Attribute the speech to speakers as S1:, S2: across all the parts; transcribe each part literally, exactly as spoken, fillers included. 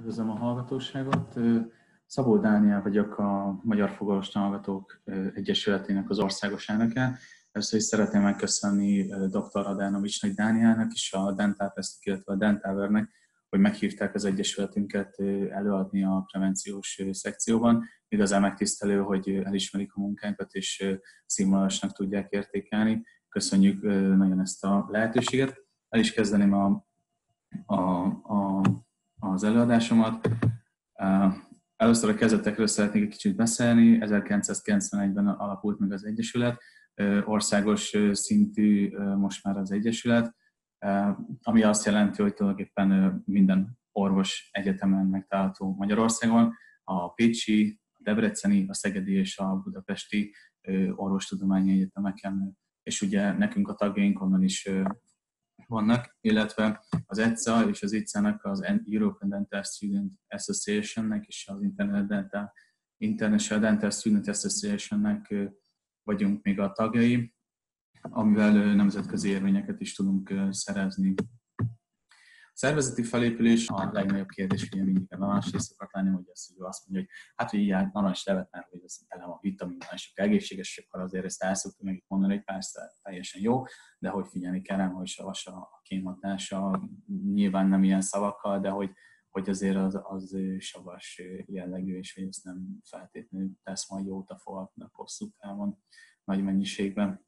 S1: Üdvözlöm a hallgatóságot. Szabó Dániel vagyok, a Magyar Fogorvosi Hallgatók Egyesületének az országos elnöke. Először is szeretném megköszönni doktor Adánovicsnak Dánielnek és a Dental Fest, illetve a Dentavernek, hogy meghívták az egyesületünket előadni a prevenciós szekcióban. Igazán megtisztelő, hogy elismerik a munkánkat és színvonalasnak tudják értékelni. Köszönjük nagyon ezt a lehetőséget. El is kezdeném a, a, a az előadásomat. Először a kezdetekről szeretnék egy kicsit beszélni. ezerkilencszázkilencvenegyben alakult meg az Egyesület, országos szintű most már az Egyesület, ami azt jelenti, hogy tulajdonképpen minden orvos egyetemen megtalálható Magyarországon, a pécsi, a debreceni, a szegedi és a budapesti orvostudományi egyetemeken, és ugye nekünk a tagjaink onnan is vannak, illetve az E C A és az I C A-nak, az European Dental Student Association-nek és az International Dental Student Association-nek vagyunk még a tagjai, amivel nemzetközi érvényeket is tudunk szerezni. A szervezeti felépülés a legnagyobb kérdés, hogy mindig a narancslevet szokott lenni, hogy azt, hogy azt mondja, hogy hát, hogy így narancslevet, mert hogy az tele a vitaminnal, és akkor egészséges, és akkor azért ezt el szoktuk meg itt mondani, hogy persze teljesen jó, de hogy figyelni kell rám, hogy savas a kémhatása, nyilván nem ilyen szavakkal, de hogy, hogy azért az, az savas jellegű, és hogy ez nem feltétlenül tesz majd jót a fogaknak hosszú távon, nagy mennyiségben.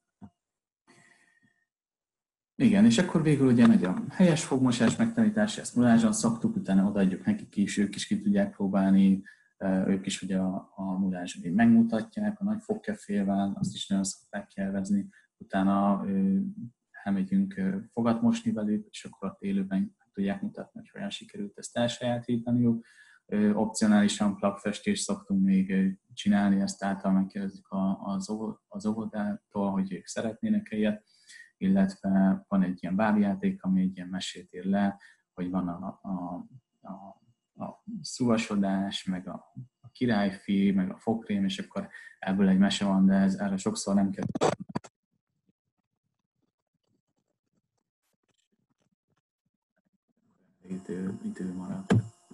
S1: Igen, és akkor végül ugye megy a helyes fogmosás megtanítása, ezt mulázsan szoktuk, utána odaadjuk nekik is, ők is ki tudják próbálni, ők is ugye a, a mulázson megmutatják, a nagy fogkefével, azt is nagyon szokták élvezni, utána elmegyünk fogat mosni velük, és akkor ott élőben tudják mutatni, hogy olyan sikerült ezt elsajátítaniuk. Opcionálisan plakfestést szoktunk még csinálni, ezt által megkérdezzük az óvodától, hogy ők szeretnének ilyet, illetve van egy ilyen bábjáték, ami egy ilyen mesét ír le, hogy van a, a, a, a szuvasodás, meg a, a királyfi, meg a fogkrém, és akkor ebből egy mese van, de ez, erre sokszor nem kell. Idő, idő marad.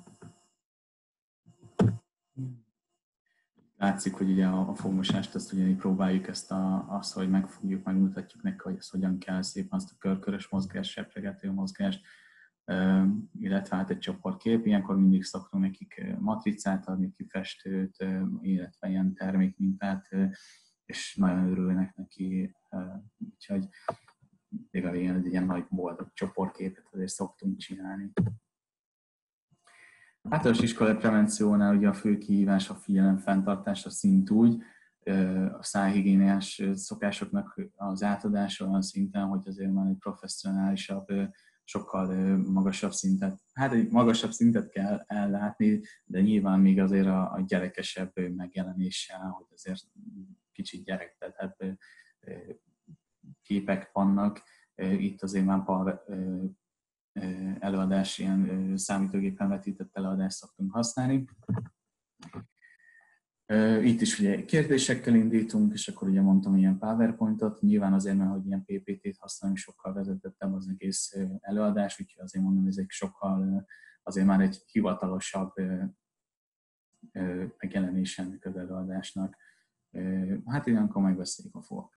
S1: Látszik, hogy ugye a, a fogmosást, azt ugye próbáljuk ezt a, azt, hogy megfogjuk, megmutatjuk neki, hogy ezt hogyan kell szépen, azt a körkörös mozgást, sepregető mozgást, illetve hát egy csoportkép. Ilyenkor mindig szoktunk nekik matricát adni, kifestőt, illetve ilyen termékmintát, és nagyon örülnek neki, úgyhogy még a végén egy ilyen nagy boldog csoportképet azért szoktunk csinálni. Általános iskolai prevenciónál ugye a fő kihívás a figyelemfenntartás, a szintúgy, a szájhigiéniás szokásoknak az átadása olyan szinten, hogy azért már egy professzionálisabb, sokkal magasabb szintet, hát egy magasabb szintet kell ellátni, de nyilván még azért a, a gyerekesebb megjelenéssel, hogy azért kicsit gyerektetebb képek vannak. Itt azért már előadás, ilyen számítógépen vetített előadást szoktunk használni. Itt is ugye kérdésekkel indítunk, és akkor ugye mondtam ilyen PowerPointot, nyilván azért, mert hogy ilyen pé pé té-t használunk, sokkal vezetettebb az egész előadás, úgyhogy azért mondom, hogy ezek sokkal, azért már egy hivatalosabb megjelenés ennek az előadásnak. Hát ilyenkor megbeszéljük a fogak.